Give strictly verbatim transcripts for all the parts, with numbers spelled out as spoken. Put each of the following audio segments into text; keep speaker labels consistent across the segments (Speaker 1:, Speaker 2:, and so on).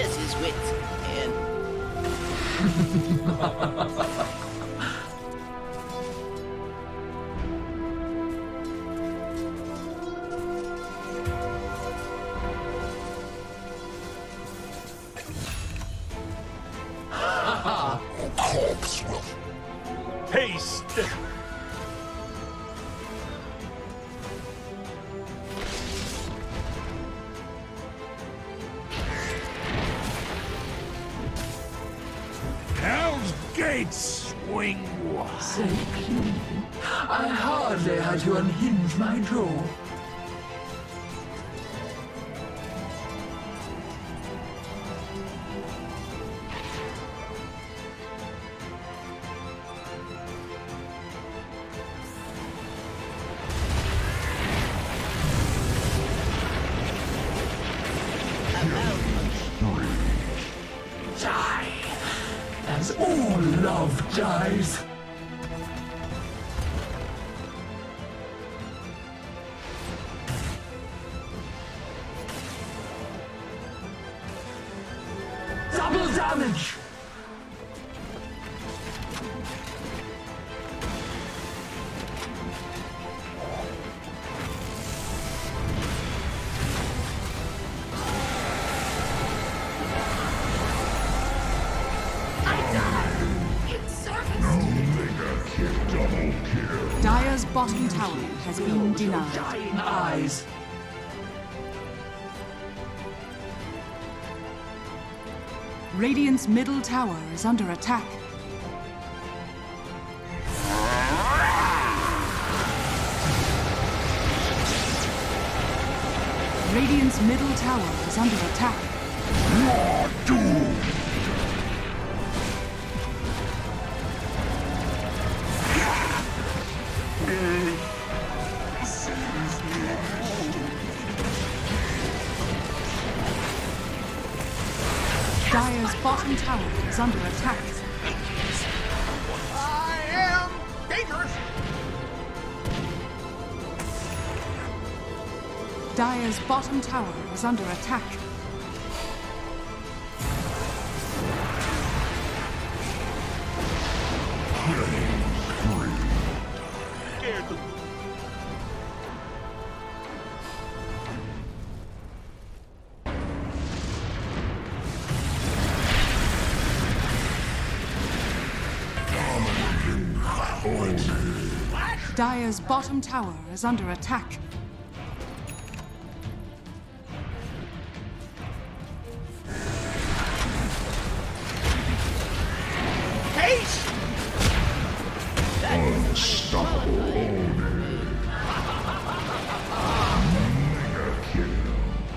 Speaker 1: has his wits, and...
Speaker 2: Corpse will... Haste! Hell's Gates swing wide.
Speaker 3: Say, King, I hardly had to unhinge my jaw. Die, as all love dies. Double damage!
Speaker 4: Dire's bottom tower has been denied.
Speaker 3: Dying eyes.
Speaker 4: Radiant's middle tower is under attack. Radiant's middle tower is under attack.
Speaker 2: You're doomed!
Speaker 4: Dire's bottom tower is under attack.
Speaker 2: I am dangerous!
Speaker 4: Dire's bottom tower is under attack.
Speaker 2: Scared them.
Speaker 4: Dire's bottom tower is under attack.
Speaker 2: Haste! Unstoppable. Mega kill.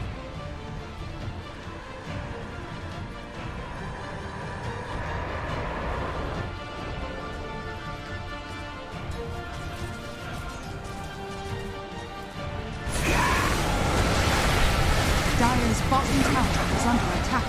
Speaker 4: Dire's bottom tower is under attack.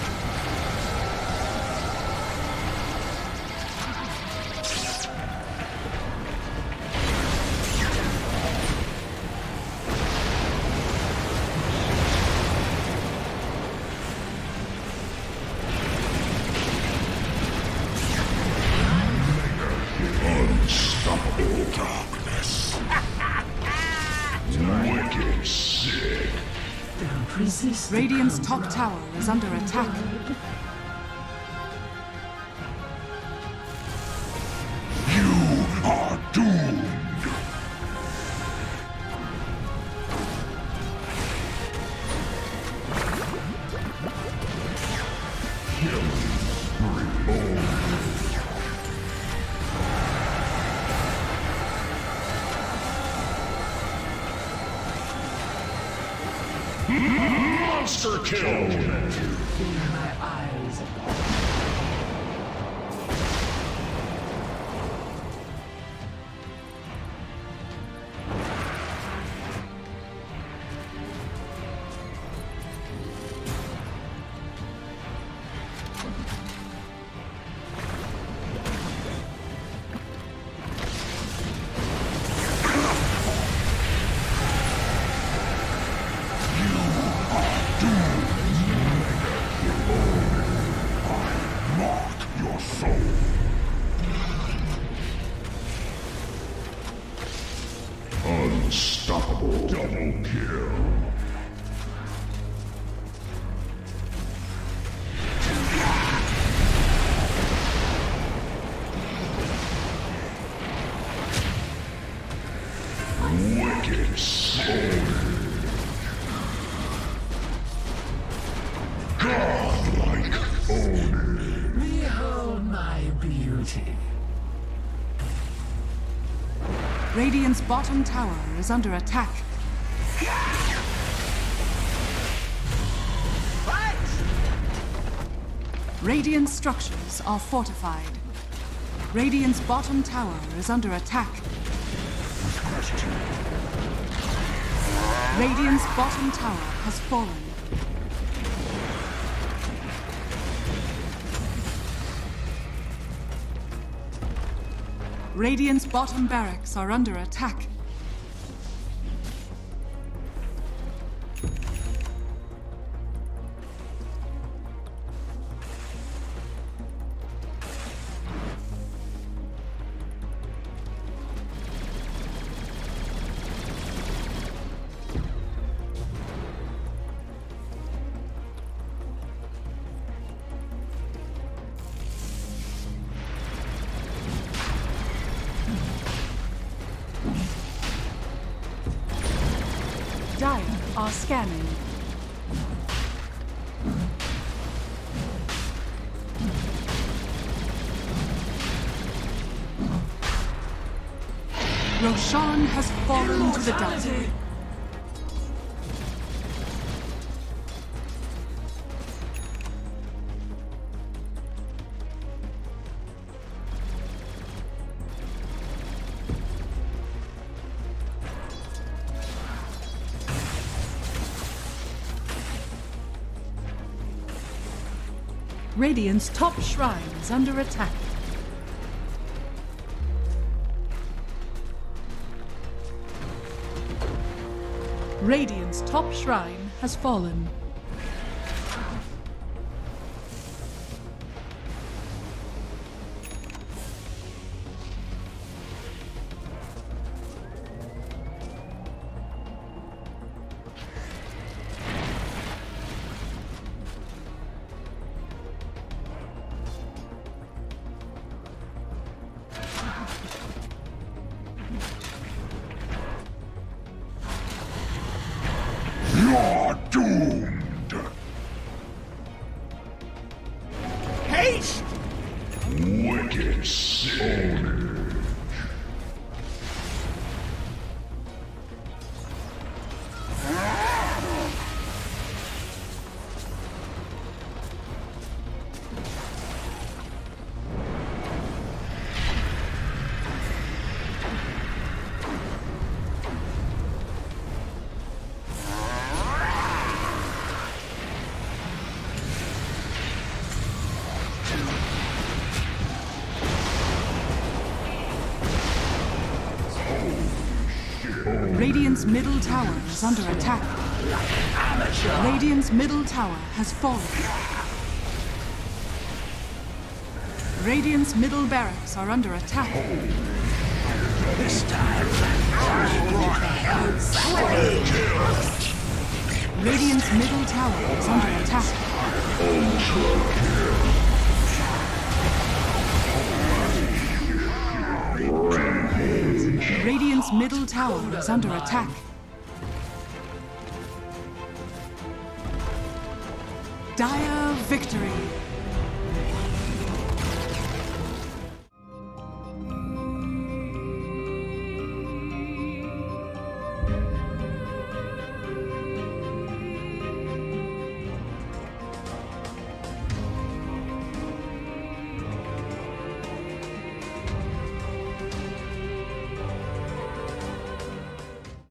Speaker 2: Unstoppable darkness. Wicked sick.
Speaker 3: Don't resist. the
Speaker 4: Radiant's
Speaker 3: conjurer.
Speaker 4: top tower is under attack.
Speaker 2: You are doomed. Killing spree. Monster kill.
Speaker 3: In my eyes.
Speaker 2: You are doomed. Mega kill. Unstoppable. Double kill. Wicked sword. Godlike owner.
Speaker 3: Behold my beauty.
Speaker 4: Radiant's bottom tower is under attack.
Speaker 3: What?
Speaker 4: Radiant structures are fortified. Radiant's bottom tower is under attack. Radiant's bottom tower has fallen. Radiant's bottom barracks are under attack. Dire are scanning. Roshan has fallen to the Dire. Radiant's top shrine is under attack. Radiant's top shrine has fallen.
Speaker 2: You're doomed.
Speaker 3: Haste!
Speaker 2: Wicked owner.
Speaker 4: Radiant's middle tower is under attack. Radiant's middle tower has fallen. Radiant's middle barracks are under attack.
Speaker 3: This time,
Speaker 4: Radiant's middle tower is under attack. Radiant's middle tower is under attack. Dire victory.